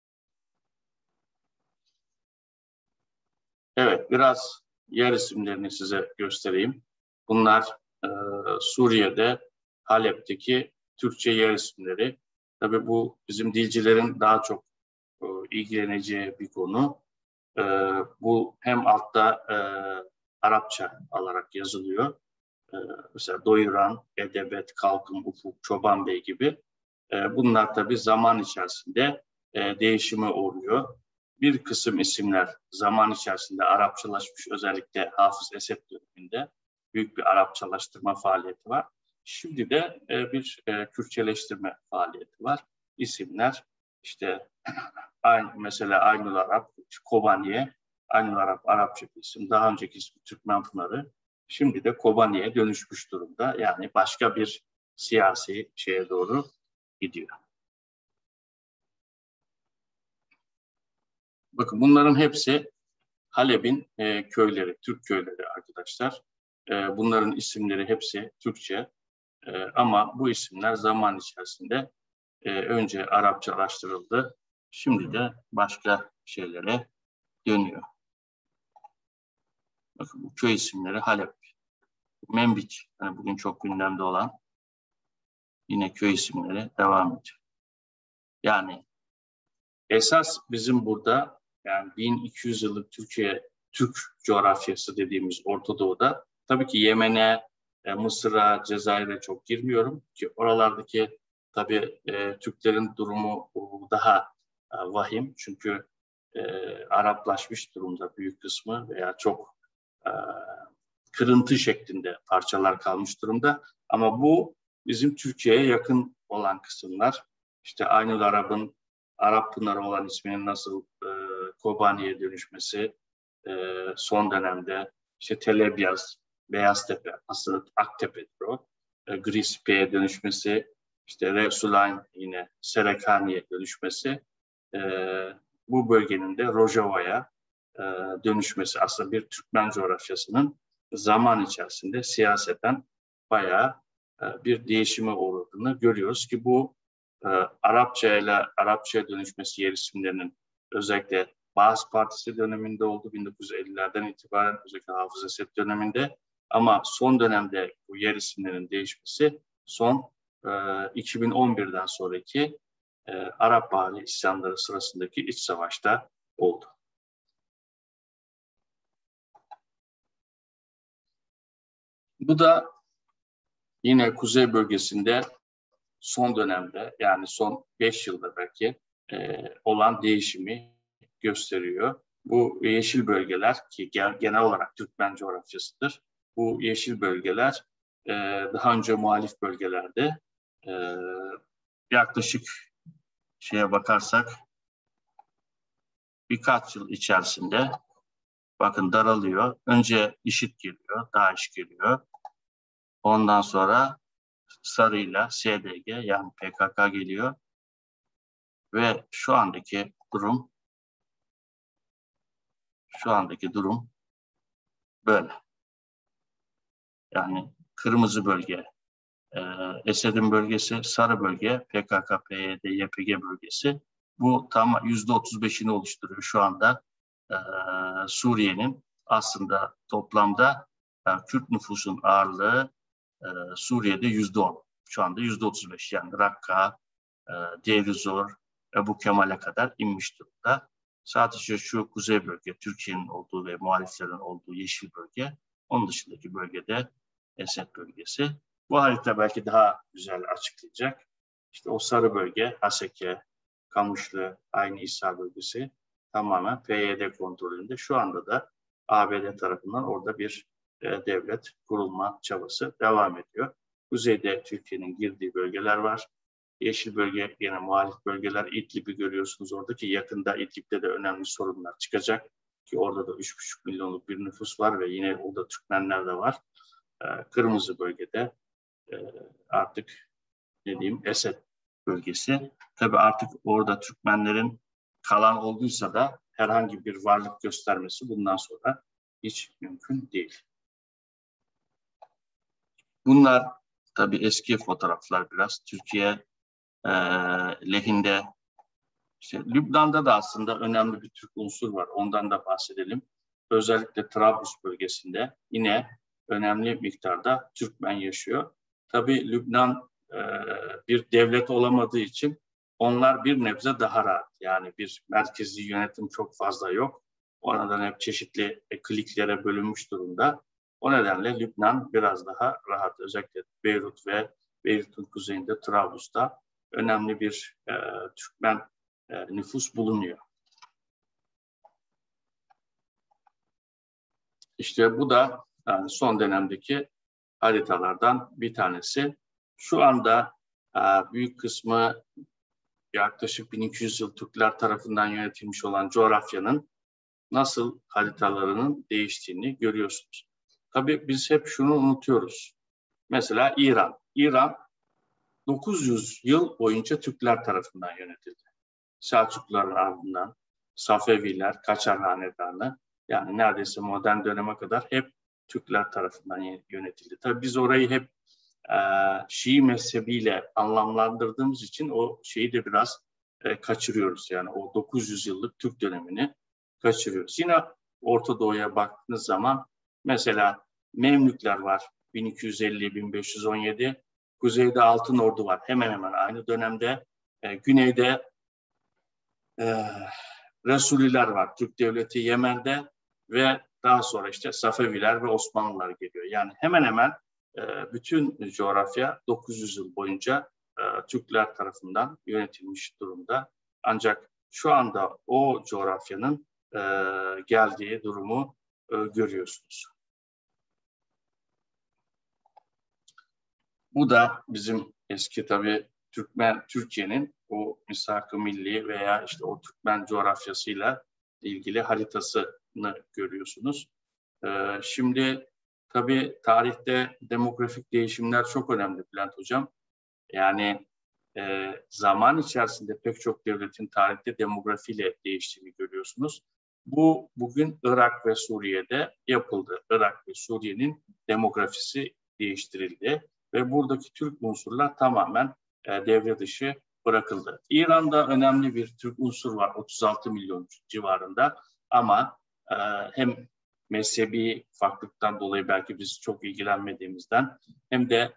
Evet, biraz yer isimlerini size göstereyim. Bunlar Suriye'de, Halep'teki Türkçe yer isimleri. Tabii bu bizim dilcilerin daha çok ilgileneceği bir konu. Bu hem altta Arapça alarak yazılıyor. Mesela Doyuran, Edebet, Kalkın, Ufuk, Çoban Bey gibi. Bunlar tabii zaman içerisinde değişime uğruyor. Bir kısım isimler zaman içerisinde Arapçalaşmış, özellikle Hafız Esed döneminde büyük bir Arapçalaştırma faaliyeti var. Şimdi de bir Kürtçeleştirme faaliyeti var. İsimler işte mesela Aynul Arap, Kobaniye, Aynul Arap Arapça bir isim. Daha önceki ismi Türkmen Pınarı. Şimdi de Kobani'ye dönüşmüş durumda. Yani başka bir siyasi şeye doğru gidiyor. Bakın bunların hepsi Halep'in köyleri, Türk köyleri arkadaşlar. Bunların isimleri hepsi Türkçe. Ama bu isimler zaman içerisinde önce Arapçalaştırıldı. Şimdi de başka şeylere dönüyor. Bakın bu köy isimleri Halep, Membiç, yani bugün çok gündemde olan yine köy isimleri devam ediyor. Yani esas bizim burada, yani 1200 yıllık Türk coğrafyası dediğimiz Orta Doğu'da, tabii ki Yemen'e, Mısır'a, Cezayir'e çok girmiyorum ki oralardaki tabii Türklerin durumu daha vahim, çünkü Araplaşmış durumda büyük kısmı veya çok kırıntı şeklinde parçalar kalmış durumda. Ama bu bizim Türkiye'ye yakın olan kısımlar. İşte Aynul Arap'ın Arap Pınarı olan isminin nasıl Kobani'ye dönüşmesi, son dönemde işte Telebyaz, Beyaztepe, aslında Aktepe'dir o, Grispi'ye dönüşmesi, işte Resulayn yine Serekani'ye dönüşmesi, bu bölgenin de Rojava'ya dönüşmesi, aslında bir Türkmen coğrafyasının zaman içerisinde siyaseten bayağı bir değişime uğradığını görüyoruz ki bu Arapça ile Arapçaya dönüşmesi yer isimlerinin özellikle Baas Partisi döneminde oldu, 1950'lerden itibaren özellikle Hafız Esed döneminde. Ama son dönemde bu yer isimlerinin değişmesi son 2011'den sonraki Arap Baharı isyanları sırasındaki iç savaşta oldu. Bu da yine kuzey bölgesinde son dönemde, yani son 5 yılda belki olan değişimi gösteriyor. Bu yeşil bölgeler ki genel olarak Türkmen coğrafyasıdır. Bu yeşil bölgeler daha önce muhalif bölgelerde yaklaşık şeye bakarsak birkaç yıl içerisinde bakın daralıyor. Önce IŞİD geliyor, DAEŞ geliyor. Ondan sonra sarıyla SDG yani PKK geliyor. Ve şu andaki durum böyle. Yani kırmızı bölge Esed'in bölgesi, sarı bölge PKK, PYD, YPG bölgesi. Bu tam %35'ini oluşturuyor şu anda. Suriye'nin aslında toplamda Kürt nüfusun ağırlığı Suriye'de %10. Şu anda %35, yani Rakka, Deir ez-Zor, Ebu Kemal'e kadar inmiş durumda. Sadece şu kuzey bölge, Türkiye'nin olduğu ve muhaliflerin olduğu yeşil bölge, onun dışındaki bölgede Esed bölgesi. Bu harita belki daha güzel açıklayacak. İşte o sarı bölge, Haseke, Kamışlı, Aynı İsa bölgesi tamamen PYD kontrolünde. Şu anda da ABD tarafından orada bir devlet kurulma çabası devam ediyor. Kuzeyde Türkiye'nin girdiği bölgeler var. Yeşil bölge yine muhalif bölgeler. İdlib'i görüyorsunuz oradaki, yakında İdlib'de de önemli sorunlar çıkacak. Ki orada da 3,5 milyonluk bir nüfus var ve yine orada Türkmenler de var. Kırmızı bölgede artık dediğim Esed bölgesi. Tabii artık orada Türkmenlerin kalan olduysa da herhangi bir varlık göstermesi bundan sonra hiç mümkün değil. Bunlar tabii eski fotoğraflar biraz. Türkiye lehinde. İşte Lübnan'da da aslında önemli bir Türk unsur var. Ondan da bahsedelim. Özellikle Trablus bölgesinde yine önemli miktarda Türkmen yaşıyor. Tabii Lübnan bir devlet olamadığı için onlar bir nebze daha rahat. Yani bir merkezi yönetim çok fazla yok. O nedenle hep çeşitli kliklere bölünmüş durumda. O nedenle Lübnan biraz daha rahat. Özellikle Beyrut ve Beyrut'un kuzeyinde Trablus'ta önemli bir Türkmen nüfus bulunuyor. İşte bu da yani son dönemdeki haritalardan bir tanesi. Şu anda büyük kısmı yaklaşık 1200 yıl Türkler tarafından yönetilmiş olan coğrafyanın nasıl haritalarının değiştiğini görüyorsunuz. Tabii biz hep şunu unutuyoruz. Mesela İran. İran 900 yıl boyunca Türkler tarafından yönetildi. Selçukluların ardından Safeviler, Kaçar Hanedanı, yani neredeyse modern döneme kadar hep Türkler tarafından yönetildi. Tabii biz orayı hep Şii mezhebiyle anlamlandırdığımız için o şeyi de biraz kaçırıyoruz. Yani o 900 yıllık Türk dönemini kaçırıyoruz. Yine Orta Doğu'ya baktığınız zaman mesela Memlükler var 1250-1517. Kuzeyde Altın Ordu var hemen hemen aynı dönemde. Güneyde Resuliler var. Türk Devleti Yemen'de ve daha sonra işte Safeviler ve Osmanlılar geliyor. Yani hemen hemen bütün coğrafya 900 yıl boyunca Türkler tarafından yönetilmiş durumda. Ancak şu anda o coğrafyanın geldiği durumu görüyorsunuz. Bu da bizim eski tabii Türkiye'nin o misak-ı milli veya işte o Türkmen coğrafyasıyla ilgili haritasını görüyorsunuz. Şimdi tabii tarihte demografik değişimler çok önemli Bülent Hocam. Yani zaman içerisinde pek çok devletin tarihte demografiyle değiştiğini görüyorsunuz. Bu bugün Irak ve Suriye'de yapıldı. Irak ve Suriye'nin demografisi değiştirildi ve buradaki Türk unsurlar tamamen devre dışı bırakıldı. İran'da önemli bir Türk unsur var, 36 milyon civarında ama hem mezhebi farklılıktan dolayı belki biz çok ilgilenmediğimizden hem de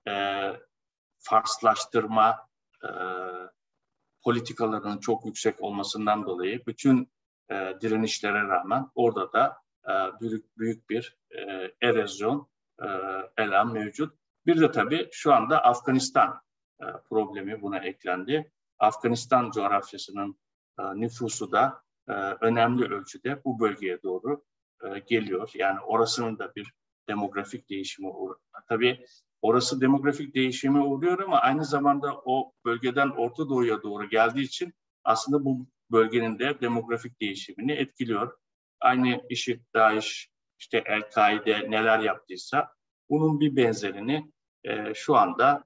Farslaştırma politikalarının çok yüksek olmasından dolayı bütün direnişlere rağmen orada da büyük bir erozyon elan mevcut. Bir de tabii şu anda Afganistan problemi buna eklendi. Afganistan coğrafyasının nüfusu da önemli ölçüde bu bölgeye doğru geliyor. Yani orasının da bir demografik değişime uğruyor. Tabii orası demografik değişime uğruyor ama aynı zamanda o bölgeden Orta Doğu'ya doğru geldiği için aslında bu bölgenin de demografik değişimini etkiliyor. Aynı IŞİD, DAEŞ, işte El-Kaide neler yaptıysa bunun bir benzerini şu anda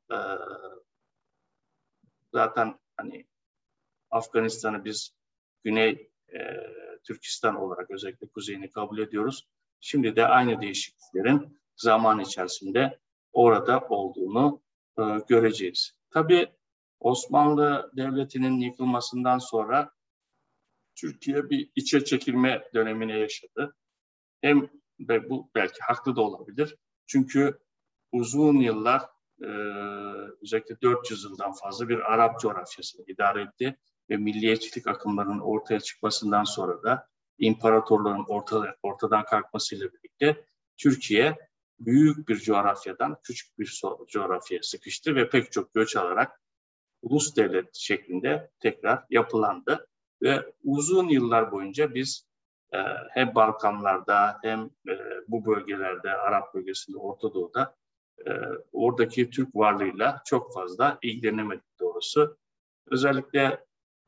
zaten hani Afganistan'ı biz Güney Türkistan olarak özellikle kuzeyini kabul ediyoruz. Şimdi de aynı değişikliklerin zaman içerisinde orada olduğunu göreceğiz. Tabii Osmanlı Devleti'nin yıkılmasından sonra Türkiye bir içe çekilme dönemine yaşadı. Hem de bu belki haklı da olabilir. Çünkü uzun yıllar özellikle 400 yıldan fazla bir Arap coğrafyasını idare etti ve milliyetçilik akımlarının ortaya çıkmasından sonra da imparatorluğun ortadan kalkmasıyla birlikte Türkiye büyük bir coğrafyadan küçük bir coğrafyaya sıkıştı ve pek çok göç alarak ulus devlet şeklinde tekrar yapılandı. Ve uzun yıllar boyunca biz hem Balkanlarda hem bu bölgelerde, Arap bölgesinde, Orta Doğu'da oradaki Türk varlığıyla çok fazla ilgilenemedik doğrusu. Özellikle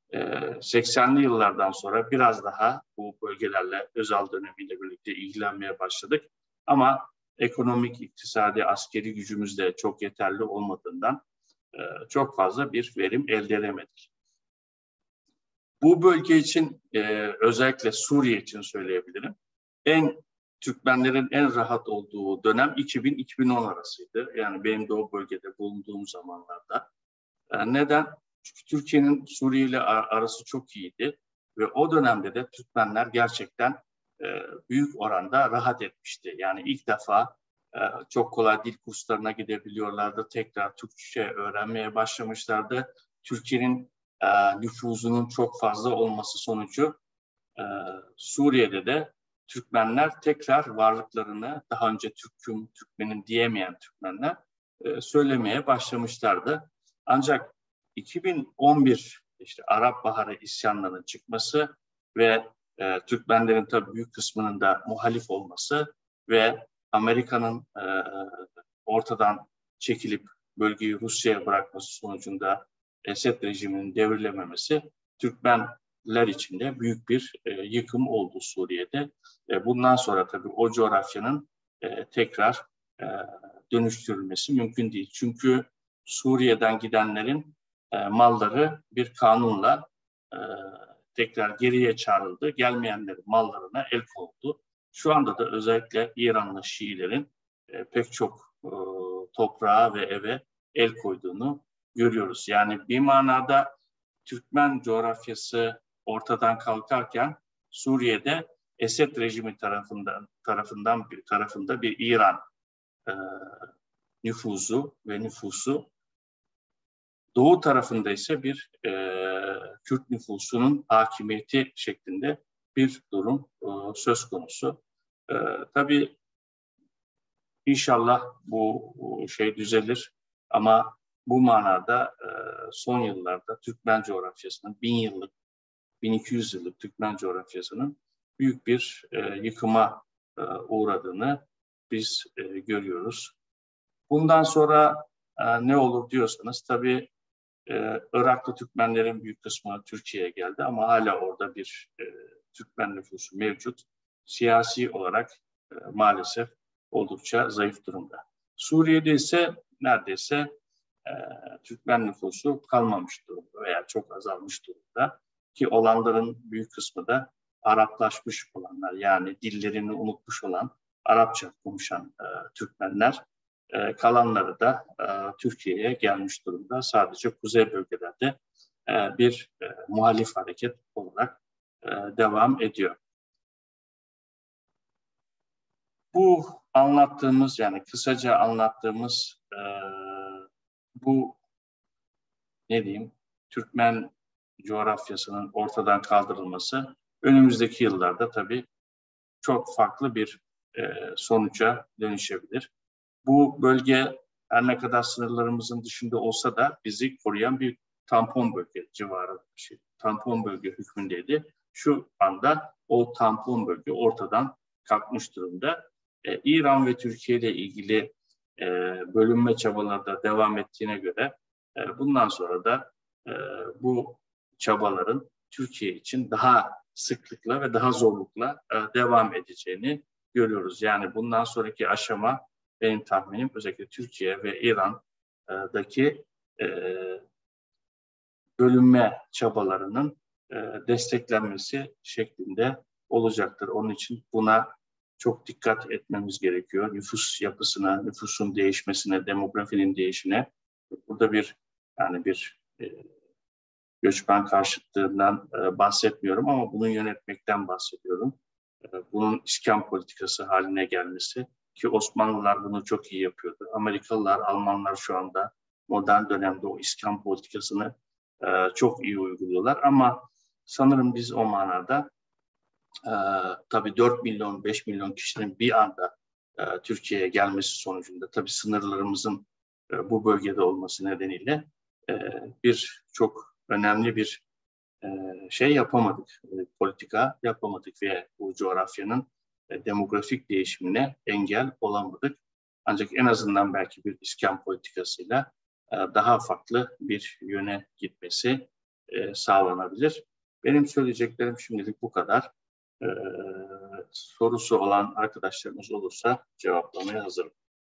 80'li yıllardan sonra biraz daha bu bölgelerle Özal dönemiyle birlikte ilgilenmeye başladık. Ama ekonomik, iktisadi, askeri gücümüz de çok yeterli olmadığından çok fazla bir verim elde edemedik. Bu bölge için özellikle Suriye için söyleyebilirim. Türkmenlerin en rahat olduğu dönem 2000-2010 arasıydı. Yani benim de o bölgede bulunduğum zamanlarda. Neden? Çünkü Türkiye'nin Suriye ile arası çok iyiydi. Ve o dönemde de Türkmenler gerçekten büyük oranda rahat etmişti. Yani ilk defa çok kolay dil kurslarına gidebiliyorlardı. Tekrar Türkçe öğrenmeye başlamışlardı. Türkiye'nin nüfuzunun çok fazla olması sonucu Suriye'de de Türkmenler tekrar varlıklarını daha önce Türk'üm, Türkmenim diyemeyen Türkmenler söylemeye başlamışlardı. Ancak 2011 işte Arap Baharı isyanlarının çıkması ve Türkmenlerin tabii büyük kısmının da muhalif olması ve Amerika'nın ortadan çekilip bölgeyi Rusya'ya bırakması sonucunda Esed rejiminin devrilememesi Türkmenler için de büyük bir yıkım oldu Suriye'de. Bundan sonra tabii o coğrafyanın tekrar dönüştürülmesi mümkün değil. Çünkü Suriye'den gidenlerin malları bir kanunla tekrar geriye çağrıldı. Gelmeyenlerin mallarına el konuldu. Şu anda da özellikle İranlı Şiilerin pek çok toprağa ve eve el koyduğunu görüyoruz. Yani bir manada Türkmen coğrafyası ortadan kalkarken Suriye'de Esed rejimi tarafında bir İran nüfusu, Doğu tarafında ise bir Kürt nüfusunun hakimiyeti şeklinde bir durum söz konusu. Tabii inşallah bu şey düzelir ama bu manada son yıllarda Türkmen coğrafyasının 1000 yıllık, 1200 yıllık Türkmen coğrafyasının büyük bir yıkıma uğradığını biz görüyoruz. Bundan sonra ne olur diyorsanız tabii Iraklı Türkmenlerin büyük kısmı Türkiye'ye geldi ama hala orada bir Türkmen nüfusu mevcut. Siyasi olarak maalesef oldukça zayıf durumda. Suriye'de ise neredeyse Türkmen nüfusu kalmamış durumda veya çok azalmış durumda. Ki olanların büyük kısmı da Araplaşmış olanlar, yani dillerini unutmuş olan, Arapça konuşan Türkmenler. Kalanları da Türkiye'ye gelmiş durumda. Sadece kuzey bölgelerden bölgelerde bir muhalif hareket olarak devam ediyor. Bu anlattığımız, yani kısaca anlattığımız bu ne diyeyim, Türkmen coğrafyasının ortadan kaldırılması önümüzdeki yıllarda tabii çok farklı bir sonuca dönüşebilir. Bu bölge her ne kadar sınırlarımızın dışında olsa da bizi koruyan bir tampon bölge civarı, tampon bölge hükmündeydi. Şu anda o tampon bölge ortadan kalkmış durumda. İran ve Türkiye ile ilgili bölünme çabaları da devam ettiğine göre bundan sonra da bu çabaların Türkiye için daha sıklıkla ve daha zorlukla devam edeceğini görüyoruz. Yani bundan sonraki aşama benim tahminim özellikle Türkiye ve İran'daki bölünme çabalarının desteklenmesi şeklinde olacaktır. Onun için buna çok dikkat etmemiz gerekiyor. Nüfus yapısına, nüfusun değişmesine, demografinin değişine. Burada bir göçmen karşıtlığından bahsetmiyorum ama bunu yönetmekten bahsediyorum. Bunun iskan politikası haline gelmesi, ki Osmanlılar bunu çok iyi yapıyordu. Amerikalılar, Almanlar şu anda modern dönemde o iskan politikasını çok iyi uyguluyorlar. Ama sanırım biz o manada tabii 4 milyon, 5 milyon kişinin bir anda Türkiye'ye gelmesi sonucunda, tabii sınırlarımızın bu bölgede olması nedeniyle bir çok önemli bir şey yapamadık, politika yapamadık ve bu coğrafyanın demografik değişimine engel olamadık. Ancak en azından belki bir iskan politikasıyla daha farklı bir yöne gitmesi sağlanabilir. Benim söyleyeceklerim şimdilik bu kadar. Sorusu olan arkadaşlarımız olursa cevaplamaya hazırım.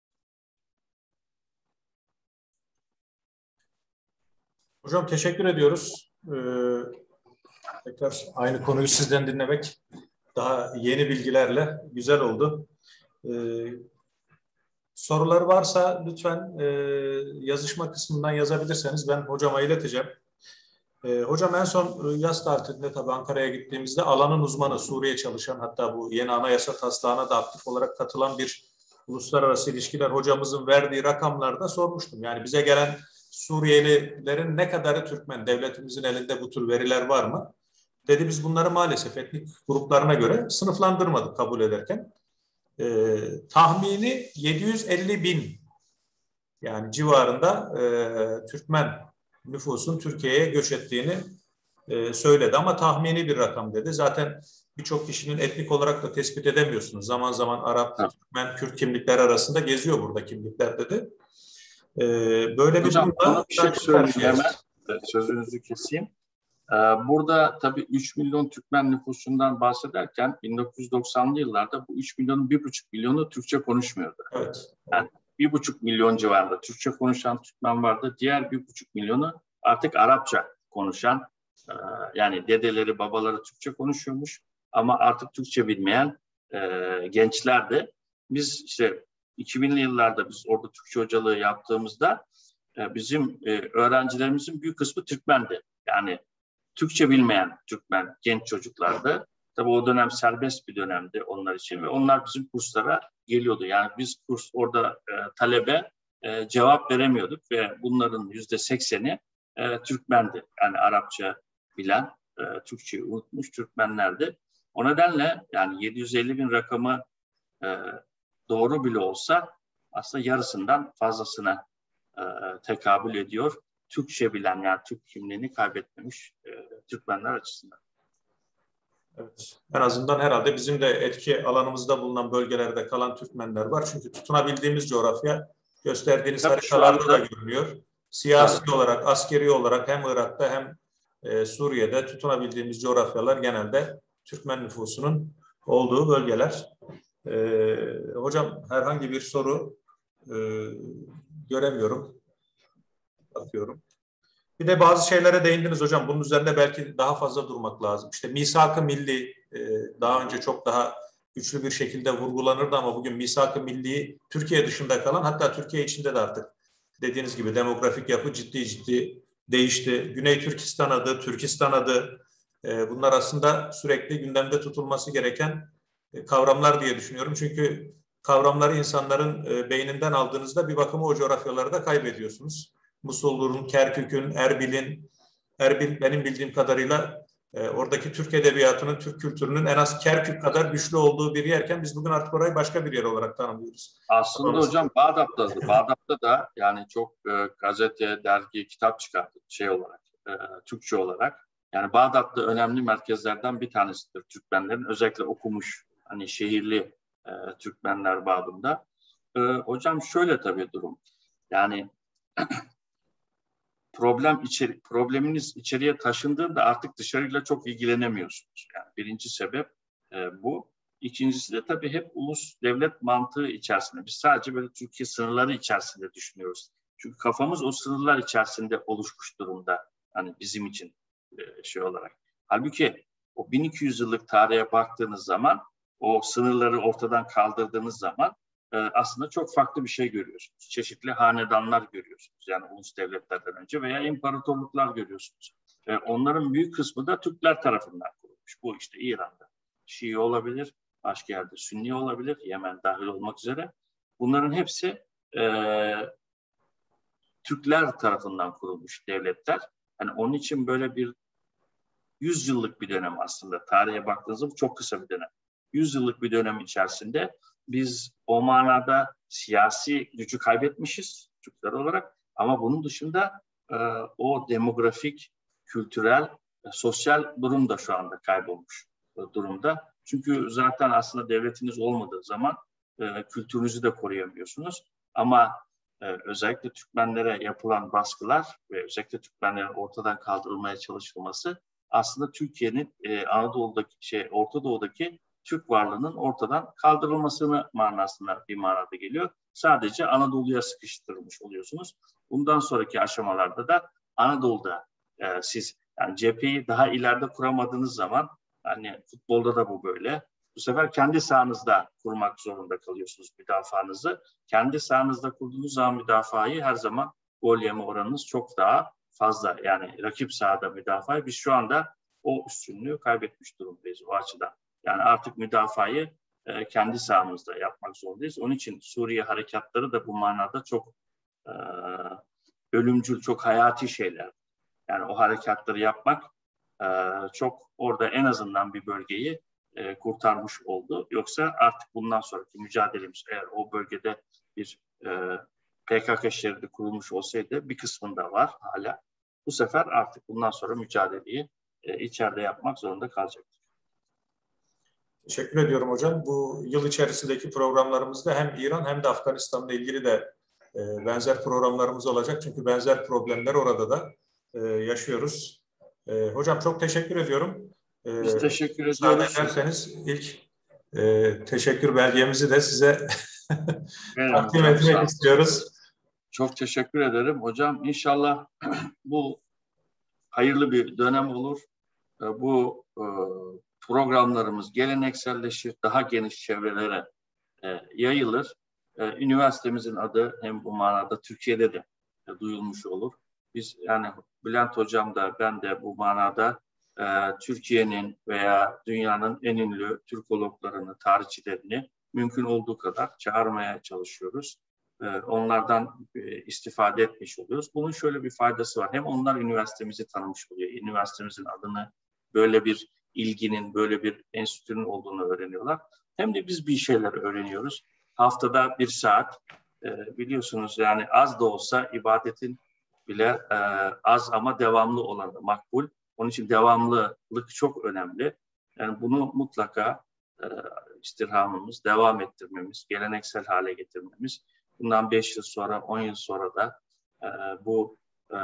Hocam teşekkür ediyoruz. Tekrar aynı konuyu sizden dinlemek daha yeni bilgilerle güzel oldu. Soruları varsa lütfen yazışma kısmından yazabilirseniz ben hocama ileteceğim. Hocam en son yaz tatilinde tabii Ankara'ya gittiğimizde alanın uzmanı, Suriye çalışan, hatta bu yeni anayasa taslağına da aktif olarak katılan bir uluslararası ilişkiler hocamızın verdiği rakamlarda sormuştum. Yani bize gelen Suriyelilerin ne kadarı Türkmen? Devletimizin elinde bu tür veriler var mı? Dedi biz bunları maalesef etnik gruplarına göre sınıflandırmadık kabul ederken. Tahmini 750 bin yani civarında Türkmen nüfusun Türkiye'ye göç ettiğini söyledi ama tahmini bir rakam dedi. Zaten birçok kişinin etnik olarak da tespit edemiyorsunuz. Zaman zaman Arap, Türkmen, Kürt kimlikler arasında geziyor burada kimlikler dedi. Böyle Hocam, bir durumda bir şey söyleyeyim hemen. Sözünüzü keseyim. Burada tabii 3 milyon Türkmen nüfusundan bahsederken 1990'lı yıllarda bu 3 milyonun 1,5 milyonu Türkçe konuşmuyordu. Evet. Yani 1,5 milyon civarında Türkçe konuşan Türkmen vardı. Diğer 1,5 milyonu artık Arapça konuşan, yani dedeleri, babaları Türkçe konuşuyormuş ama artık Türkçe bilmeyen gençler de. Biz işte 2000'li yıllarda biz orada Türkçe hocalığı yaptığımızda bizim öğrencilerimizin büyük kısmı Türkmendi. Yani Türkçe bilmeyen Türkmen genç çocuklardı. Tabii o dönem serbest bir dönemdi onlar için ve onlar bizim kurslara geliyordu. Yani biz orada talebe cevap veremiyorduk ve bunların %80'i Türkmendi. Yani Arapça bilen, Türkçeyi unutmuş Türkmenlerdi. O nedenle yani 750 bin rakamı doğru bile olsa aslında yarısından fazlasına tekabül ediyor. Türkçe bilen, yani Türk kimliğini kaybetmemiş Türkmenler açısından. Evet. En azından herhalde bizim de etki alanımızda bulunan bölgelerde kalan Türkmenler var. Çünkü tutunabildiğimiz coğrafya gösterdiğiniz haritalarda da görünüyor. Siyasi olarak, askeri olarak hem Irak'ta hem Suriye'de tutunabildiğimiz coğrafyalar genelde Türkmen nüfusunun olduğu bölgeler. Hocam herhangi bir soru göremiyorum. Bakıyorum. Bir de bazı şeylere değindiniz hocam. Bunun üzerinde belki daha fazla durmak lazım. İşte misak-ı milli daha önce çok daha güçlü bir şekilde vurgulanırdı ama bugün misak-ı milli Türkiye dışında kalan, hatta Türkiye içinde de artık dediğiniz gibi demografik yapı ciddi değişti. Güney Türkistan adı, Türkistan adı, bunlar aslında sürekli gündemde tutulması gereken kavramlar diye düşünüyorum. Çünkü kavramları insanların beyninden aldığınızda bir bakıma o coğrafyaları da kaybediyorsunuz. Musul'un, Kerkük'ün, Erbil benim bildiğim kadarıyla oradaki Türk edebiyatının, Türk kültürünün en az Kerkük kadar güçlü olduğu bir yerken biz bugün artık orayı başka bir yer olarak tanımlıyoruz. Aslında hocam Bağdat'ta da yani çok gazete, dergi, kitap çıkarttı şey olarak, Türkçe olarak. Yani Bağdat'ta önemli merkezlerden bir tanesidir Türkmenlerin. Özellikle okumuş, hani şehirli Türkmenler babında. Hocam şöyle tabii durum. Yani probleminiz içeriye taşındığında artık dışarıyla çok ilgilenemiyorsunuz. Yani birinci sebep bu. İkincisi de tabii hep ulus devlet mantığı içerisinde. Biz sadece böyle Türkiye sınırları içerisinde düşünüyoruz. Çünkü kafamız o sınırlar içerisinde oluşmuş durumda. Hani bizim için şey olarak. Halbuki o 1200 yıllık tarihe baktığınız zaman, o sınırları ortadan kaldırdığınız zaman aslında çok farklı bir şey görüyorsunuz. Çeşitli hanedanlar görüyorsunuz. Yani ulus devletlerden önce veya imparatorluklar görüyorsunuz. Onların büyük kısmı da Türkler tarafından kurulmuş. Bu işte İran'da Şii olabilir, başka yerde Sünni olabilir, Yemen dahil olmak üzere. Bunların hepsi Türkler tarafından kurulmuş devletler. Yani onun için böyle bir 100 yıllık bir dönem aslında. Tarihe baktığınızda çok kısa bir dönem. 100 yıllık bir dönem içerisinde biz o manada siyasi gücü kaybetmişiz Türkler olarak. Ama bunun dışında o demografik, kültürel, sosyal durum da şu anda kaybolmuş durumda. Çünkü zaten aslında devletiniz olmadığı zaman kültürünüzü de koruyamıyorsunuz. Ama özellikle Türkmenlere yapılan baskılar ve özellikle Türkmenlerin ortadan kaldırılmaya çalışılması aslında Türkiye'nin Anadolu'daki Orta Doğu'daki Türk varlığının ortadan kaldırılmasını manasında bir manada geliyor. Sadece Anadolu'ya sıkıştırılmış oluyorsunuz. Bundan sonraki aşamalarda da Anadolu'da siz yani cepheyi daha ileride kuramadığınız zaman, hani futbolda da bu böyle. Bu sefer kendi sahanızda kurmak zorunda kalıyorsunuz müdafaanızı. Kendi sahanızda kurduğunuz zaman müdafayı her zaman gol yeme oranınız çok daha fazla. Yani rakip sahada müdafayı biz şu anda o üstünlüğü kaybetmiş durumdayız o açıdan. Yani artık müdafayı kendi sahamızda yapmak zorundayız. Onun için Suriye harekatları da bu manada çok ölümcül, çok hayati şeyler. Yani o harekatları yapmak çok orada en azından bir bölgeyi kurtarmış oldu. Yoksa artık bundan sonraki mücadelemiz eğer o bölgede bir PKK şeridi kurulmuş olsaydı bir kısmında var hala. Bu sefer artık bundan sonra mücadeleyi içeride yapmak zorunda kalacaktır. Teşekkür ediyorum hocam. Bu yıl içerisindeki programlarımızda hem İran hem de Afganistan'la ilgili de benzer programlarımız olacak. Çünkü benzer problemler orada da yaşıyoruz. Hocam çok teşekkür ediyorum. Biz teşekkür müsaade ediyoruz. ederseniz ilk teşekkür belgemizi de size takdim hocam, etmek istiyoruz. Çok teşekkür ederim. Hocam inşallah bu hayırlı bir dönem olur. Bu programlarımız gelenekselleşir, daha geniş çevrelere yayılır. Üniversitemizin adı hem bu manada Türkiye'de de duyulmuş olur. Biz yani Bülent Hocam da ben de bu manada Türkiye'nin veya dünyanın en ünlü Türkologlarını, tarihçilerini mümkün olduğu kadar çağırmaya çalışıyoruz. Onlardan istifade etmiş oluyoruz. Bunun şöyle bir faydası var. Hem onlar üniversitemizi tanımış oluyor. Üniversitemizin adını, böyle bir ilginin, böyle bir enstitünün olduğunu öğreniyorlar. Hem de biz bir şeyler öğreniyoruz. Haftada 1 saat biliyorsunuz yani az da olsa ibadetin bile az ama devamlı olanı makbul. Onun için devamlılık çok önemli. Yani bunu mutlaka istirhamımız, devam ettirmemiz, geleneksel hale getirmemiz. Bundan 5 yıl sonra, 10 yıl sonra da bu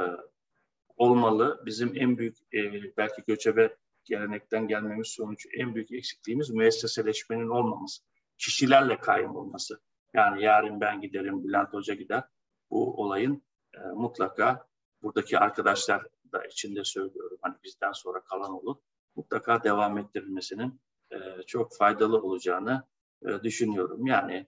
olmalı. Bizim en büyük belki göçebe gelenekten gelmemiz sonucu en büyük eksikliğimiz müesseseleşmenin olmaması. Kişilerle kaim olması. Yani yarın ben giderim, Bülent Hoca gider. Bu olayın mutlaka buradaki arkadaşlar da içinde söylüyorum. Hani bizden sonra kalan olur. Mutlaka devam ettirilmesinin çok faydalı olacağını düşünüyorum. Yani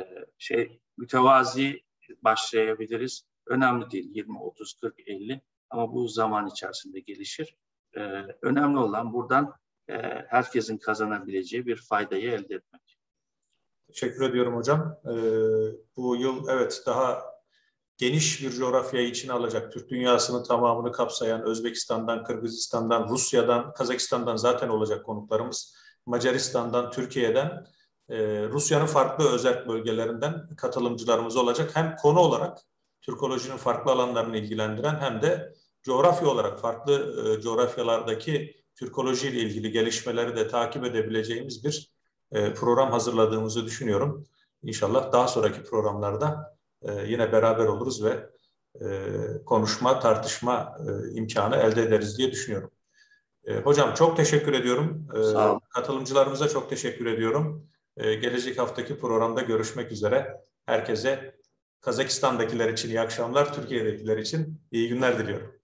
mütevazi başlayabiliriz. Önemli değil 20, 30, 40, 50 ama bu zaman içerisinde gelişir. Önemli olan buradan herkesin kazanabileceği bir faydayı elde etmek. Teşekkür ediyorum hocam. Bu yıl evet daha geniş bir coğrafyayı içine alacak, Türk dünyasının tamamını kapsayan, Özbekistan'dan, Kırgızistan'dan, Rusya'dan, Kazakistan'dan zaten olacak konuklarımız, Macaristan'dan, Türkiye'den, Rusya'nın farklı özerk bölgelerinden katılımcılarımız olacak. Hem konu olarak Türkolojinin farklı alanlarını ilgilendiren hem de coğrafya olarak farklı coğrafyalardaki Türkoloji ile ilgili gelişmeleri de takip edebileceğimiz bir program hazırladığımızı düşünüyorum. İnşallah daha sonraki programlarda yine beraber oluruz ve konuşma, tartışma imkanı elde ederiz diye düşünüyorum. Hocam çok teşekkür ediyorum. Sağ olun. Katılımcılarımıza çok teşekkür ediyorum. Gelecek haftaki programda görüşmek üzere. Herkese Kazakistan'dakiler için iyi akşamlar, Türkiye'dekiler için iyi günler diliyorum.